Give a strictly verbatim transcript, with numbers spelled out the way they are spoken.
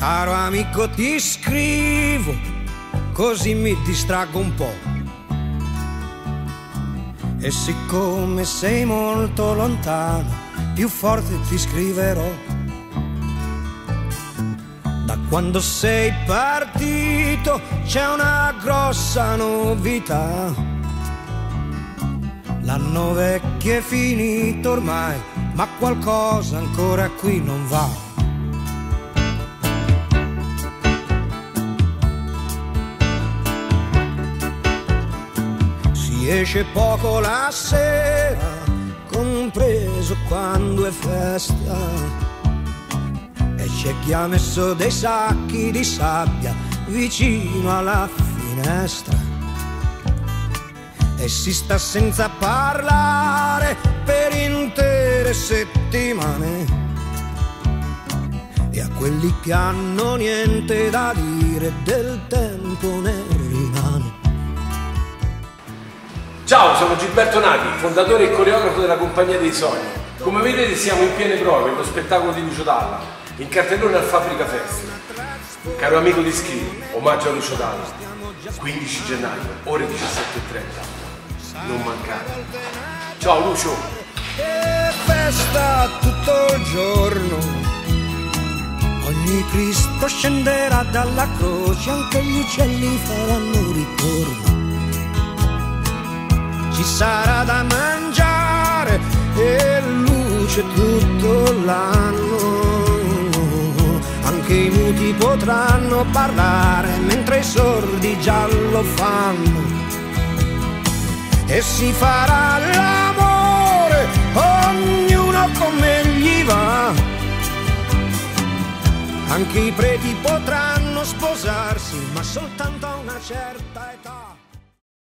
Caro amico, ti scrivo, così mi distraggo un po'. E siccome sei molto lontano, più forte ti scriverò. Da quando sei partito c'è una grossa novità. L'anno vecchio è finito ormai, ma qualcosa ancora qui non va. Si esce poco la sera, compreso quando è festa, e c'è chi ha messo dei sacchi di sabbia vicino alla finestra. E si sta senza parlare per intere settimane. E a quelli che hanno niente da dire del tempo ne rimane. Ciao, sono Gilberto Nati, fondatore e coreografo della Compagnia dei Sogni. Come vedete siamo in piene prove per lo spettacolo di Lucio Dalla, in cartellone al Fabbrica Festival. Caro amico di Scrivi, omaggio a Lucio Dalla, quindici gennaio, ore diciassette e trenta. Non mancate. Ciao Lucio. E festa tutto il giorno, ogni Cristo scenderà dalla croce, anche gli uccelli faranno ritorno. Ci sarà da mangiare e luce tutto l'anno, anche i muti potranno parlare mentre i sordi già lo fanno. E si farà l'amore, ognuno come gli va, anche i preti potranno sposarsi, ma soltanto a una certa età.